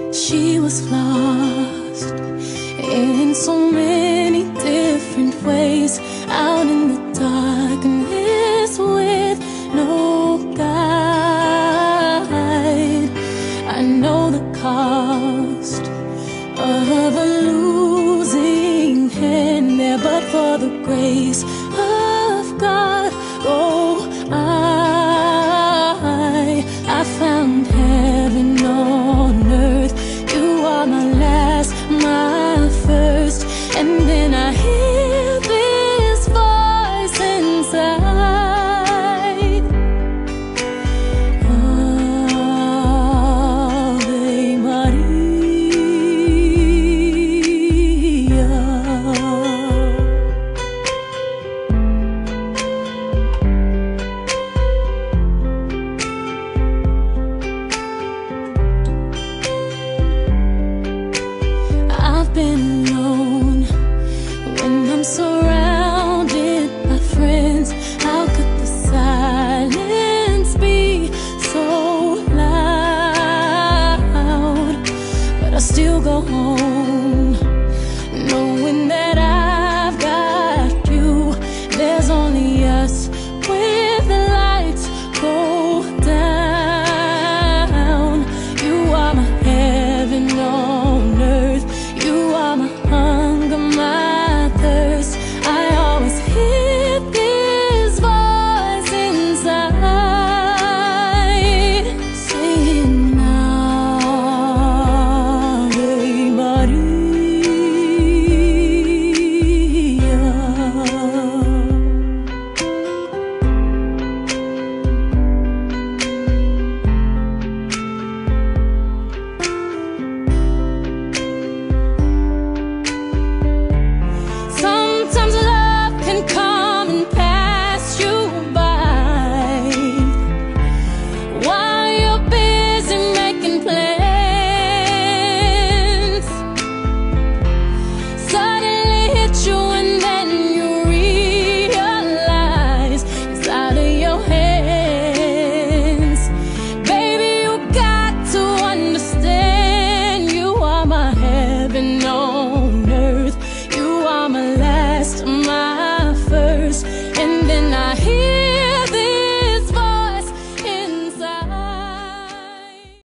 She was lost in so many different ways, out in the darkness with no guide. I know the cost of a losing hand there, but for the grace of God, oh, I found heaven on earth. You are my last, my first, and then I hear this voice inside. Ave Maria. I've been alone when I'm surrounded by friends. How could the silence be so loud? But I still go home